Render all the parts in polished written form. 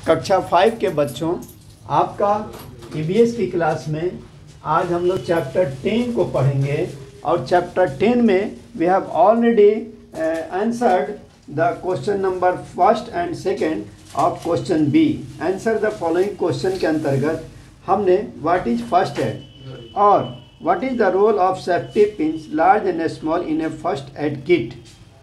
कक्षा 5 के बच्चों, आपका ईवीएस की क्लास में आज हम लोग चैप्टर 10 को पढ़ेंगे। और चैप्टर 10 में we have already answered the question number first and second of question B. Answer the following question के अंतर्गत हमने व्हाट इज फर्स्ट एड और what is the role of safety pins large and small in a first aid kit,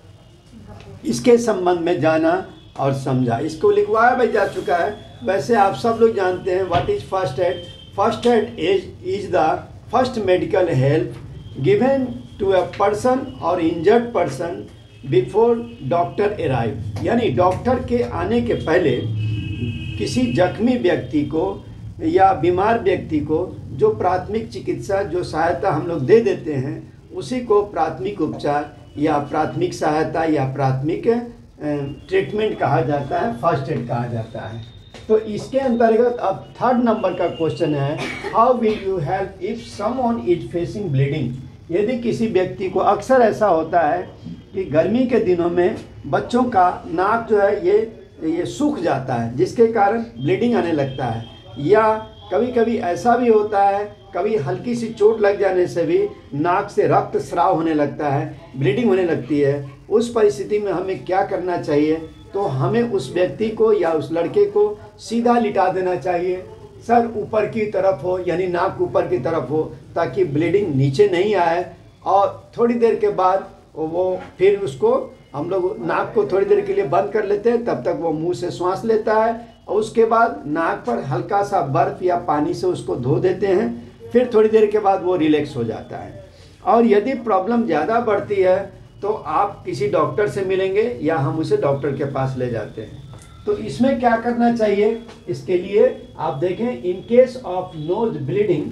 इसके संबंध में जाना और समझा। इसको लिखवाया भी जा चुका है। वैसे आप सब लोग जानते हैं what is first aid. First aid is the first medical help given to a person or injured person before doctor arrive, यानी डॉक्टर के आने के पहले किसी जख्मी व्यक्ति को या बीमार व्यक्ति को जो प्राथमिक चिकित्सा जो सहायता हम लोग दे देते हैं उसी को प्राथमिक उपचार या प्राथमिक सहायता या प्राथमिक ट्रीटमेंट कहा जाता है, फर्स्ट एड कहा जाता है। तो इसके अंतर्गत अब थर्ड नंबर का क्वेश्चन है, how will you help if someone is facing bleeding. यदि किसी व्यक्ति को, अक्सर ऐसा होता है कि गर्मी के दिनों में बच्चों का नाक जो है ये सूख जाता है, जिसके कारण ब्लीडिंग आने लगता है। या कभी कभी ऐसा भी होता है, कभी हल्की सी चोट लग जाने से भी नाक से रक्त स्राव होने लगता है, ब्लीडिंग होने लगती है। उस परिस्थिति में हमें क्या करना चाहिए? तो हमें उस व्यक्ति को या उस लड़के को सीधा लिटा देना चाहिए, सर ऊपर की तरफ हो, यानी नाक ऊपर की तरफ हो, ताकि ब्लीडिंग नीचे नहीं आए। और थोड़ी देर के बाद वो फिर उसको हम लोग नाक को थोड़ी देर के लिए बंद कर लेते हैं, तब तक वो मुंह से श्वास लेता है और उसके बाद नाक पर हल्का सा बर्फ़ या पानी से उसको धो देते हैं। फिर थोड़ी देर के बाद वो रिलैक्स हो जाता है। और यदि प्रॉब्लम ज़्यादा बढ़ती है तो आप किसी डॉक्टर से मिलेंगे या हम उसे डॉक्टर के पास ले जाते हैं। तो इसमें क्या करना चाहिए? इसके लिए आप देखें, in case of nose bleeding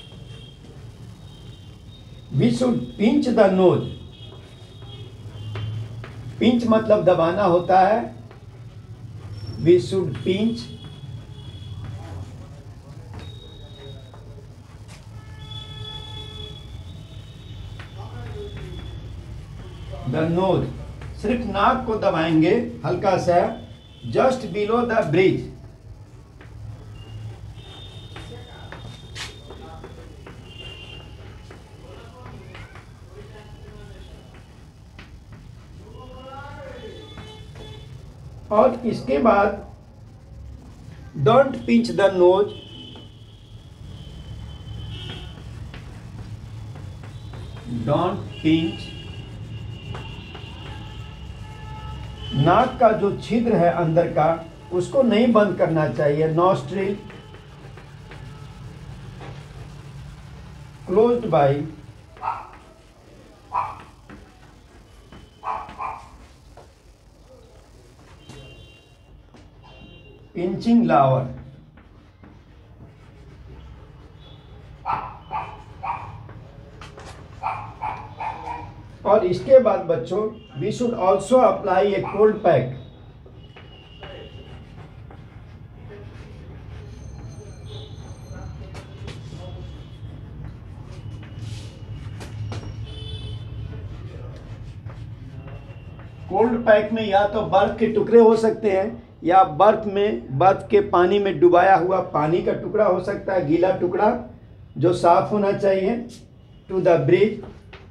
we should pinch the nose. Pinch मतलब दबाना होता है। We should pinch the nose, सिर्फ नाक को दबाएंगे हल्का सा, जस्ट बिलो द ब्रिज। और इसके बाद don't pinch the nose, don't pinch. नाक का जो छिद्र है अंदर का उसको नहीं बंद करना चाहिए। Nostril closed by pinching lower. और इसके बाद बच्चों, we should also apply a cold pack. Cold pack में या तो बर्फ के टुकड़े हो सकते हैं या बर्फ के पानी में डुबाया हुआ पानी का टुकड़ा हो सकता है, गीला टुकड़ा जो साफ होना चाहिए। To the bridge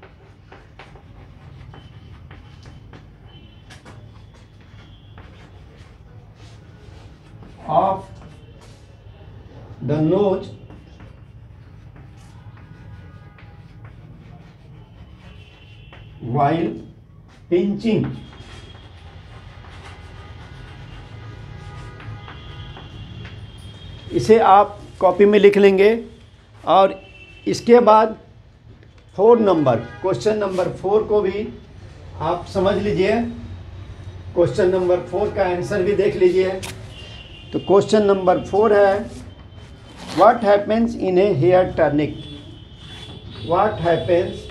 of the nose while pinching। इसे आप कॉपी में लिख लेंगे। और इसके बाद 4 नंबर, क्वेश्चन नंबर 4 को भी आप समझ लीजिए। क्वेश्चन नंबर 4 का आंसर भी देख लीजिए। तो क्वेश्चन नंबर 4 है, what happens in a hair tourniquet. What happens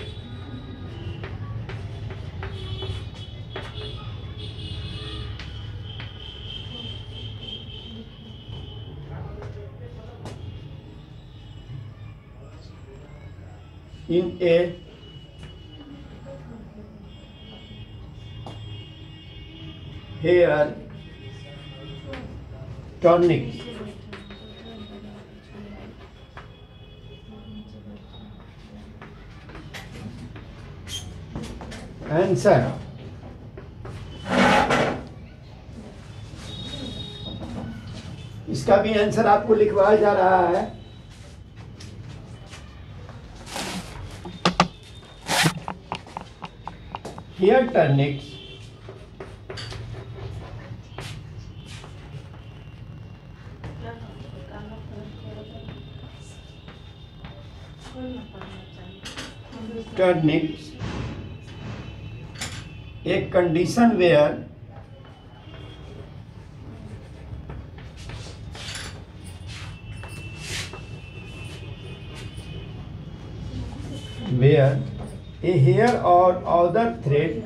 in a hair tonic. Answer इसका भी आंसर आपको लिखवाया जा रहा है। हेयर टॉनिक्स टॉनिक्स एक condition where a hair or other thread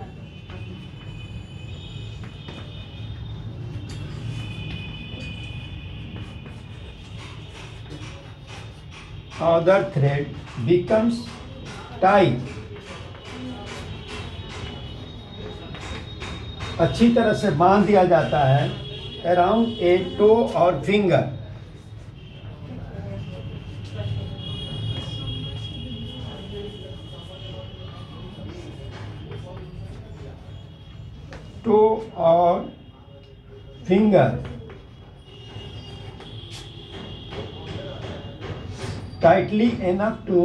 becomes tight, अच्छी तरह से बांध दिया जाता है around a toe or finger. Toe or finger tightly enough to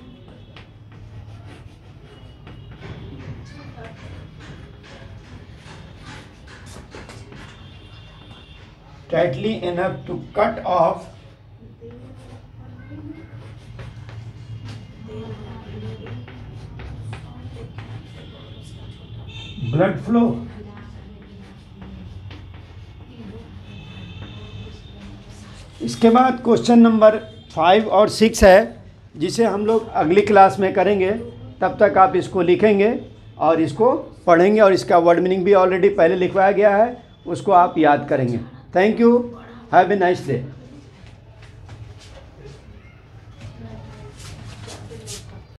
cut off blood flow। इसके बाद क्वेश्चन नंबर 5 और 6 है, जिसे हम लोग अगली क्लास में करेंगे। तब तक आप इसको लिखेंगे और इसको पढ़ेंगे, और इसका वर्ड मीनिंग भी ऑलरेडी पहले लिखवाया गया है, उसको आप याद करेंगे। Thank you, have a nice day.